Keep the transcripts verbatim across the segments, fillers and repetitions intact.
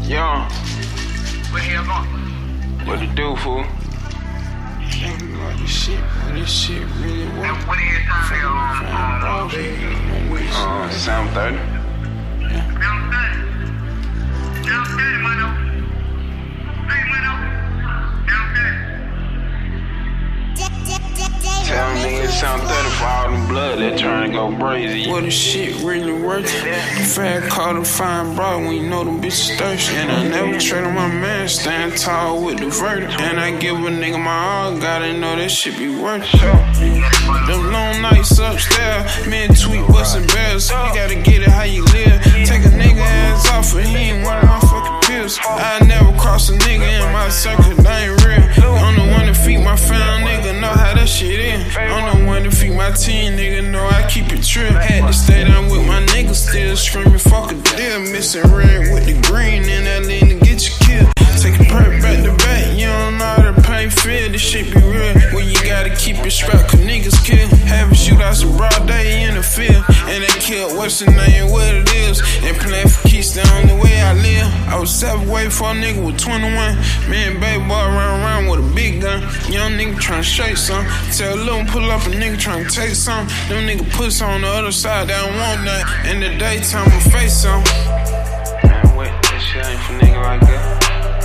Young. Where the hell going? What it do, fool? Thinking about this shit, what this shit really work. And what the hell time they on? Uh, Sound thirty. Yeah. Sound thirty. Sound thirty, mano. Hey, mano. Sound thirty. Tell them niggas Sound thirty for all them blood that trying to go brazy. What this shit really worth? Fat call to find bro when you know them bitches thirsty. And I never trade on my man, stand tall with the verdict. And I give a nigga my all, gotta know that shit be worth it. Them long nights upstairs, me and Tweet bustin' bells. You gotta get it how you live. Take a nigga ass off, but he ain't one of my fucking pills. I never cross a nigga in my circle, that ain't real. I'm the one to feed my fam, nigga, know how that shit is. I'm the one to feed my team, nigga, know I keep it true. Had to stay down with my niggas, still screaming, fuck a deal. Missing red with the green, and that lean to get you killed. Take a perk back to back, you don't know how to pay feel. This shit be real, when you gotta keep it strapped, cause niggas kill. Having shootouts a broad day in the field, and they killed what's the name, what it is. And playing for keys, the only way I live. I was seven way for a nigga with twenty-one. Me and baby boy run around with a big gun. Young nigga tryna shake some. Tell Lil pull up a nigga tryna take some. Them nigga puss on the other side, they don't want that. In the daytime, I face some. Man, wait, that shit ain't for nigga like that.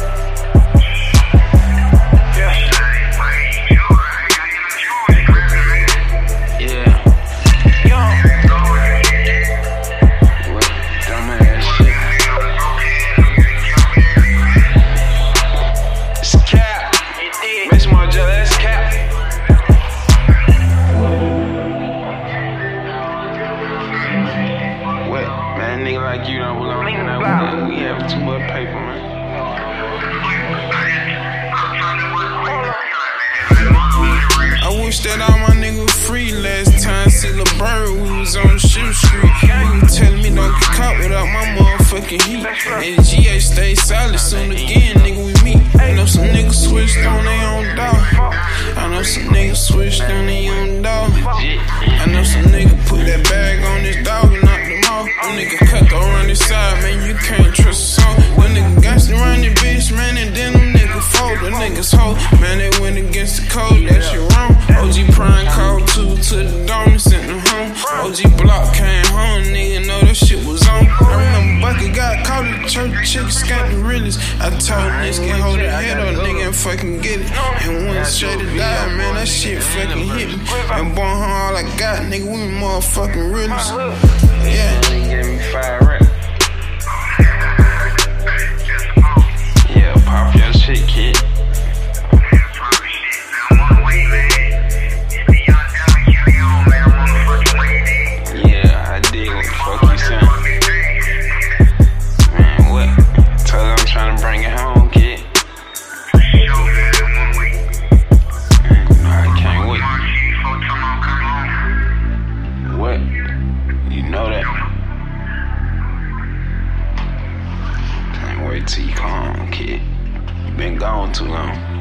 Nigga like you don't belong in that world. We have too much paper, man. I wish that all my niggas free. Last time, see Lil Bird, we was on Ship Street. You telling me don't get caught without my motherfucking heat. And G A stay solid, soon again, nigga, we meet. I know some niggas switched on their own dog. I know some niggas switched on their own dog. I know some niggas put that bag on this dog and knocked them off. Them niggas cut go around this side, man, you can't trust a song. Them niggas got around this bitch, man, and then them niggas fold. The niggas hold, man, they went against the code, that shit wrong. O G Prime called two to the dome and sent them home. O G Block came home, nigga know that shit was on. I remember Bucky got caught at the church, chicks got the realest. I told niggas can hold their head up, nigga, and fucking get it. And when straight to die, man, that shit fucking hit me. And born home all I got, nigga, we motherfucking realists. Yeah. Give me five rap. Yeah, pop your shit, kid. Yeah, I dig what the fuck you saying. Man, what? Tell her I'm trying to bring it home, kid. Man, I can't wait. What? You know that. Can't wait till you come home, kid. You been gone too long.